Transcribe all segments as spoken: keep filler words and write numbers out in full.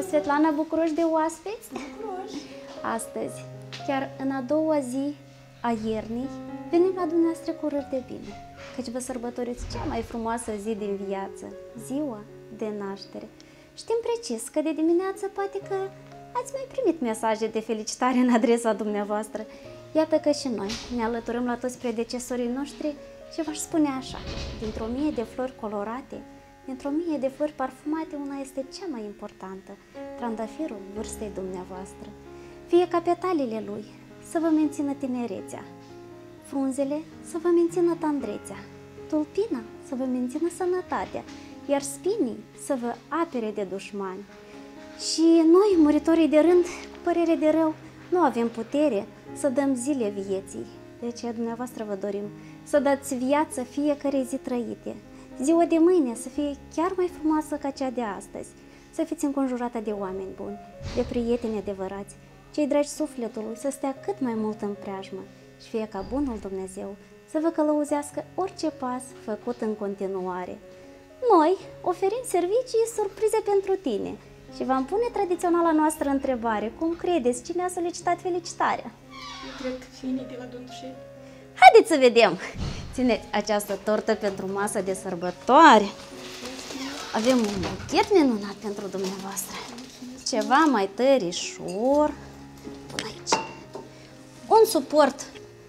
Svetlana, bucuroși de oaspeți? Bucuroși! Astăzi, chiar în a doua zi a iernii, venim la dumneavoastră cu urări de bine, căci vă sărbătoriți cea mai frumoasă zi din viață, ziua de naștere. Știm precis că de dimineață poate că ați mai primit mesaje de felicitare în adresa dumneavoastră. Iată că și noi ne alăturăm la toți predecesorii noștri și v-aș spune așa: dintr-o mie de flori colorate, dintr-o mie de flori parfumate, una este cea mai importantă, trandafirul vârstei dumneavoastră. Fie ca petalele lui să vă mențină tinerețea, frunzele să vă mențină tandrețea, tulpina să vă mențină sănătatea, iar spinii să vă apere de dușmani. Și noi, muritorii de rând, cu părere de rău, nu avem putere să dăm zile vieții. De aceea dumneavoastră vă dorim să dați viață fiecare zi trăite. Ziua de mâine să fie chiar mai frumoasă ca cea de astăzi. Să fiți înconjurată de oameni buni, de prieteni adevărați, cei dragi sufletului să stea cât mai mult în preajmă și fie ca bunul Dumnezeu să vă călăuzească orice pas făcut în continuare. Noi oferim servicii surprize pentru tine și v-am pune tradiționala noastră întrebare: cum credeți, cine a solicitat felicitarea? Eu cred că Fini de la Dontușel. Haideți să vedem! Țineți această tortă pentru masă de sărbătoare. Avem un buchet minunat pentru dumneavoastră. Ceva mai tărișor. Pun aici. Un suport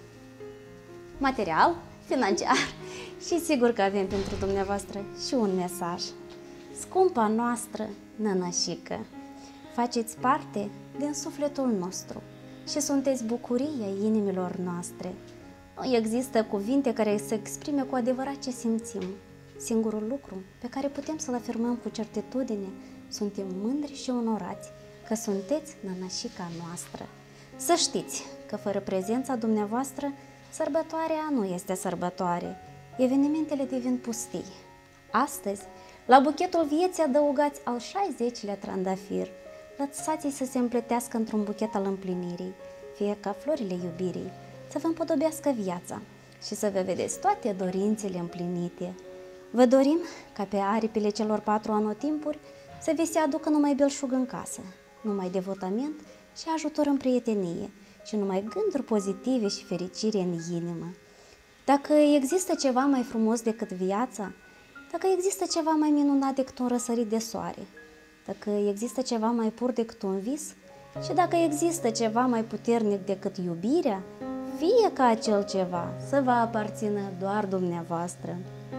material, financiar și sigur că avem pentru dumneavoastră și un mesaj. Scumpa noastră nănășică, faceți parte din sufletul nostru și sunteți bucuria inimilor noastre. Nu există cuvinte care să exprime cu adevărat ce simțim. Singurul lucru pe care putem să-l afirmăm cu certitudine: suntem mândri și onorați că sunteți nănășica noastră. Să știți că fără prezența dumneavoastră, sărbătoarea nu este sărbătoare. Evenimentele devin pustii. Astăzi, la buchetul vieții adăugați al șaizecilea trandafir. Lăsați-i să se împletească într-un buchet al împlinirii, fie ca florile iubirii, să vă împodobească viața și să vă vedeți toate dorințele împlinite. Vă dorim ca pe aripile celor patru anotimpuri să vi se aducă numai belșug în casă, numai devotament și ajutor în prietenie și numai gânduri pozitive și fericire în inimă. Dacă există ceva mai frumos decât viața, dacă există ceva mai minunat decât un răsărit de soare, dacă există ceva mai pur decât un vis și dacă există ceva mai puternic decât iubirea, fie ca acel ceva să vă aparțină doar dumneavoastră.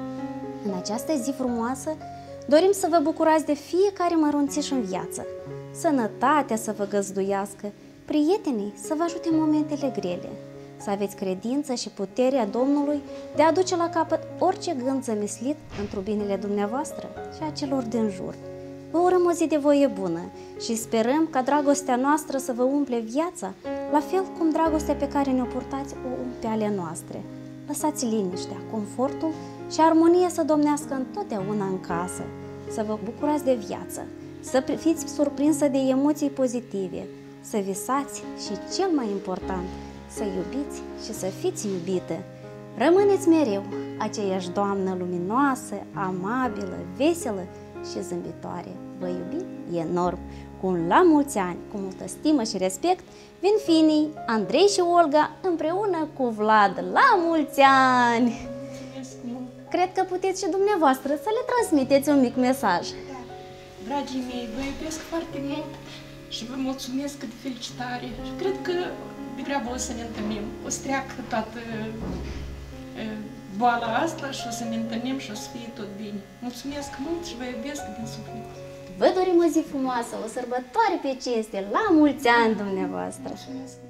În această zi frumoasă dorim să vă bucurați de fiecare mărunțiș în viață, sănătatea să vă găzduiască, prietenii să vă ajute în momentele grele, să aveți credință și puterea Domnului de a duce la capăt orice gând zămislit într-o binele dumneavoastră și a celor din jur. Vă urăm o zi de voie bună și sperăm ca dragostea noastră să vă umple viața, la fel cum dragostea pe care ne-o purtați o umple ale noastre. Lăsați liniștea, confortul și armonia să domnească întotdeauna în casă, să vă bucurați de viață, să fiți surprinsă de emoții pozitive, să visați și, cel mai important, să iubiți și să fiți iubită. Rămâneți mereu aceeași doamnă luminoasă, amabilă, veselă și zâmbitoare. Vă iubim enorm! Cu un la mulți ani, cu multă stimă și respect, vin Finii, Andrei și Olga împreună cu Vlad. La mulți ani! Cred că puteți și dumneavoastră să le transmiteți un mic mesaj. Da. Dragii mei, vă iubesc foarte mult și vă mulțumesc de felicitare. Și cred că de grabă o să ne întâlnim. O să treacă toată uh, boala asta și o să ne întâlnim și o să fie tot bine. Mulțumesc mult și vă iubesc din suflet. Vă dorim o zi frumoasă, o sărbătoare pe cinste, la mulți ani dumneavoastră! Mulțumesc!